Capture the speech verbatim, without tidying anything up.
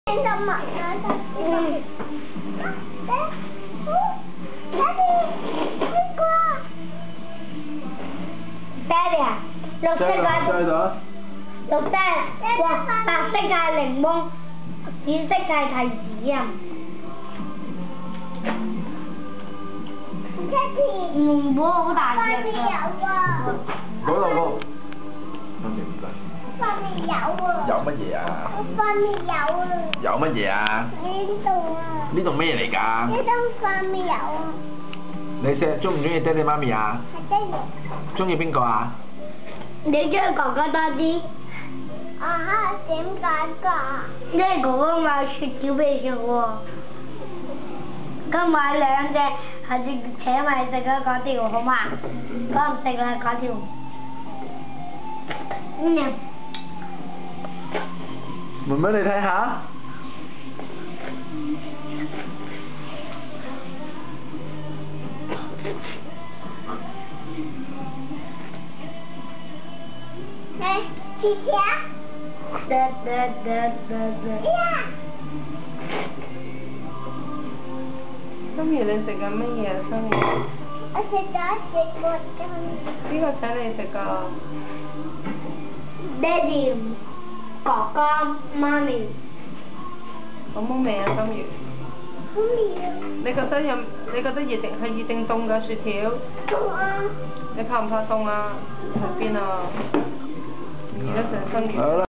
聽到聞啊！嗯。爹哋，呢個。爹哋啊，綠色嘅。綠色，黃白色嘅係檸檬，紫色嘅係提子啊。爹哋。嗯，唔好好大隻㗎。有啊。 嗰度咯。媽咪唔該。 塊面有啊！ 有乜嘢啊？ 我塊面有啊！ 有乜嘢啊？ 呢度啊！ 呢度咩嚟㗎？ 呢度塊面有啊！ 你錫中唔中意爹哋媽咪啊？ 係爹哋。 中意邊個啊？ 你中意哥哥多啲？啊哈！點解㗎？因為哥哥買雪條俾食喎。咁買兩隻，下次請埋食嗰嗰條好嘛？嗰唔食啦，嗰條。嗯。 妹妹你睇下。 誒，姐姐。得得得得得。呀！ 心怡你食緊乜嘢啊？心怡。 我食咗食過㗎。 邊個請你食㗎？ 爹哋。哥哥、媽咪， 好冇味啊，心怡。 好味啊！ 你覺得有？你覺得熱定係熱定凍㗎雪條？ 凍啊！ 你怕唔怕凍啊？去邊啊？唔熱得成身熱。